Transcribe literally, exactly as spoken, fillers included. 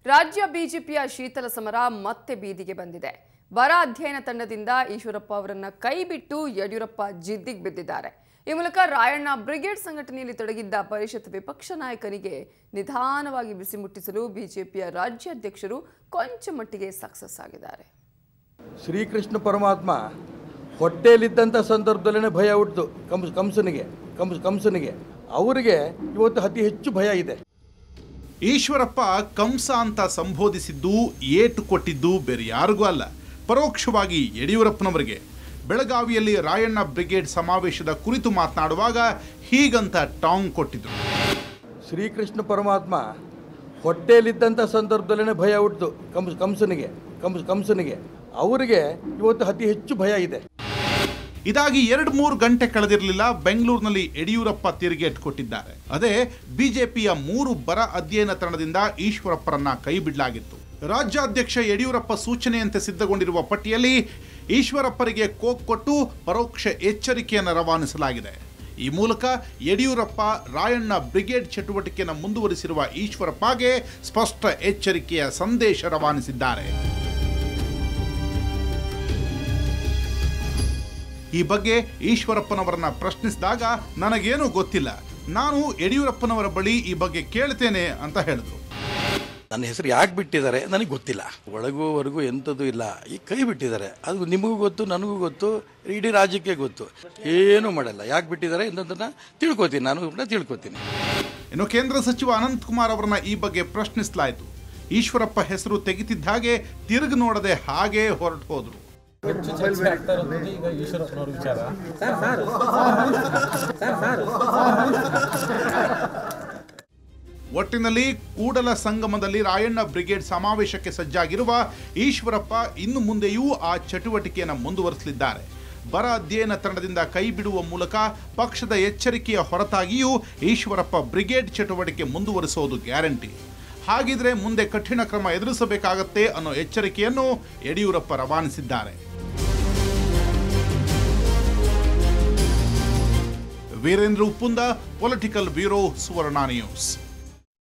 ರಾಜ್ಯ ಬಿಜೆಪಿಯ ಶೀತಲ ಸಮರ ಮತ್ತೆ ಬೀದಿಗೆ ಬಂದಿದೆ. ಬರ ಅಧ್ಯಯನ ತಂಡದಿಂದ ಈಶ್ವರಪ್ಪ ಅವರನ್ನ ಕೈಬಿಟ್ಟು ಯಡಿಯೂರಪ್ಪ ಜಿದ್ದಿಗೆ ಬಿದ್ದಿದ್ದಾರೆ. ಈ ಮೂಲಕ ರಾಯಣ್ಣ ಬ್ರಿಗೇಡ್ ಸಂಘಟನೆಯಲ್ಲಿ ತೊಡಗಿದ್ದ ಪರಿಷತ್ ವಿಪಕ್ಷ ನಾಯಕನಿಗೆ ನಿಧಾನವಾಗಿ ಬಿಸಿ ಮುಟ್ಟಿಸಲು ಬಿಜೆಪಿಯ ರಾಜ್ಯಾಧ್ಯಕ್ಷರು ಕೊಂಚ ಮಟ್ಟಿಗೆ ಸಕ್ಸಸ್ ಆಗಿದ್ದಾರೆ. ಶ್ರೀಕೃಷ್ಣ ಪರಮಾತ್ಮ ಹೊಟ್ಟೆಯಲ್ಲಿದ್ದಂಥ ಸಂದರ್ಭದಲ್ಲೇ ಭಯ ಹುಟ್ಟಿತು ಕಂಸ ಕಂಸನಿಗೆ ಕಂಸ ಕಂಸನಿಗೆ ಅವರಿಗೆ ಇವತ್ತು ಅತಿ ಹೆಚ್ಚು ಭಯ ಇದೆ. ಈಶ್ವರಪ್ಪ ಕಂಸ ಅಂತ ಸಂಬೋಧಿಸಿದ್ದು ಏಟು ಕೊಟ್ಟಿದ್ದು ಬೇರೆ ಯಾರಿಗೂ ಅಲ್ಲ, ಪರೋಕ್ಷವಾಗಿ ಯಡಿಯೂರಪ್ಪನವರಿಗೆ. ಬೆಳಗಾವಿಯಲ್ಲಿ ರಾಯಣ್ಣ ಬ್ರಿಗೇಡ್ ಸಮಾವೇಶದ ಕುರಿತು ಮಾತನಾಡುವಾಗ ಹೀಗಂತ ಟಾಂಗ್ ಕೊಟ್ಟಿದ್ರು. ಶ್ರೀಕೃಷ್ಣ ಪರಮಾತ್ಮ ಹೊಟ್ಟೆಯಲ್ಲಿದ್ದಂಥ ಸಂದರ್ಭದಲ್ಲೇ ಭಯ ಹುಟ್ಟಿತು ಕಂಸ ಕಂಸನಿಗೆ ಕಂಸ ಕಂಸನಿಗೆ ಅವರಿಗೆ ಇವತ್ತು ಅತಿ ಹೆಚ್ಚು ಭಯ ಇದೆ. ಇದಾಗಿ ಎರಡು ಮೂರು ಗಂಟೆ ಕಳೆದಿರಲಿಲ್ಲ, ಬೆಂಗಳೂರಿನಲ್ಲಿ ಯಡಿಯೂರಪ್ಪ ತಿರುಗೇಟ್ ಕೊಟ್ಟಿದ್ದಾರೆ. ಅದೇ ಬಿಜೆಪಿಯ ಮೂರು ಬರ ಅಧ್ಯಯನ ತಂಡದಿಂದ ಈಶ್ವರಪ್ಪರನ್ನ ಕೈ ಬಿಡಲಾಗಿತ್ತು. ರಾಜ್ಯಾಧ್ಯಕ್ಷ ಯಡಿಯೂರಪ್ಪ ಸೂಚನೆಯಂತೆ ಸಿದ್ಧಗೊಂಡಿರುವ ಪಟ್ಟಿಯಲ್ಲಿ ಈಶ್ವರಪ್ಪರಿಗೆ ಕೋಕ್ ಕೊಟ್ಟು ಪರೋಕ್ಷ ಎಚ್ಚರಿಕೆಯನ್ನು ರವಾನಿಸಲಾಗಿದೆ. ಈ ಮೂಲಕ ಯಡಿಯೂರಪ್ಪ ರಾಯಣ್ಣ ಬ್ರಿಗೇಡ್ ಚಟುವಟಿಕೆಯನ್ನು ಮುಂದುವರಿಸಿರುವ ಈಶ್ವರಪ್ಪಗೆ ಸ್ಪಷ್ಟ ಎಚ್ಚರಿಕೆಯ ಸಂದೇಶ ರವಾನಿಸಿದ್ದಾರೆ. ಈ ಬಗ್ಗೆ ಈಶ್ವರಪ್ಪನವರನ್ನ ಪ್ರಶ್ನಿಸಿದಾಗ ನನಗೇನೂ ಗೊತ್ತಿಲ್ಲ, ನಾನು ಯಡಿಯೂರಪ್ಪನವರ ಬಳಿ ಈ ಬಗ್ಗೆ ಕೇಳ್ತೇನೆ ಅಂತ ಹೇಳಿದ್ರು. ನನ್ನ ಹೆಸರು ಯಾಕೆ ಬಿಟ್ಟಿದ್ದಾರೆ ನನಗೆ ಗೊತ್ತಿಲ್ಲ, ಒಳಗುವವರೆಗೂ ಎಂಥದ್ದು ಇಲ್ಲ, ಈ ಕೈ ಬಿಟ್ಟಿದ್ದಾರೆ. ಅದು ನಿಮಗೂ ಗೊತ್ತು, ನನಗೂ ಗೊತ್ತು, ಇಡೀ ರಾಜ್ಯಕ್ಕೆ ಗೊತ್ತು. ಏನೂ ಮಾಡಲ್ಲ, ಯಾಕೆ ಬಿಟ್ಟಿದ್ದಾರೆ ಎಂಥದ್ದನ್ನ ತಿಳ್ಕೊತೀನಿ, ನಾನು ಕೂಡ ತಿಳ್ಕೊತೀನಿ. ಇನ್ನು ಕೇಂದ್ರ ಸಚಿವ ಅನಂತಕುಮಾರ್ ಅವರನ್ನ ಈ ಬಗ್ಗೆ ಪ್ರಶ್ನಿಸಲಾಯಿತು. ಈಶ್ವರಪ್ಪ ಹೆಸರು ತೆಗಿತಿದ್ದ ಹಾಗೆ ತಿರುಗಿ ನೋಡದೆ ಹಾಗೆ ಹೊರಟು ಹೋದ್ರು. ಒಟ್ಟಿನಲ್ಲಿ ಕೂಡಲ ಸಂಗಮದಲ್ಲಿ ರಾಯಣ್ಣ ಬ್ರಿಗೇಡ್ ಸಮಾವೇಶಕ್ಕೆ ಸಜ್ಜಾಗಿರುವ ಈಶ್ವರಪ್ಪ ಇನ್ನು ಮುಂದೆಯೂ ಆ ಚಟುವಟಿಕೆಯನ್ನು ಮುಂದುವರಿಸಲಿದ್ದಾರೆ. ಬರ ಅಧ್ಯಯನ ತಂಡದಿಂದ ಕೈ ಬಿಡುವ ಮೂಲಕ ಪಕ್ಷದ ಎಚ್ಚರಿಕೆಯ ಹೊರತಾಗಿಯೂ ಈಶ್ವರಪ್ಪ ಬ್ರಿಗೇಡ್ ಚಟುವಟಿಕೆ ಮುಂದುವರಿಸೋದು ಗ್ಯಾರಂಟಿ. ಹಾಗಿದ್ರೆ ಮುಂದೆ ಕಠಿಣ ಕ್ರಮ ಎದುರಿಸಬೇಕಾಗತ್ತೆ ಅನ್ನೋ ಎಚ್ಚರಿಕೆಯನ್ನು ಯಡಿಯೂರಪ್ಪ ರವಾನಿಸಿದ್ದಾರೆ. Virendra Uppunda, political bureau, Suvarna news.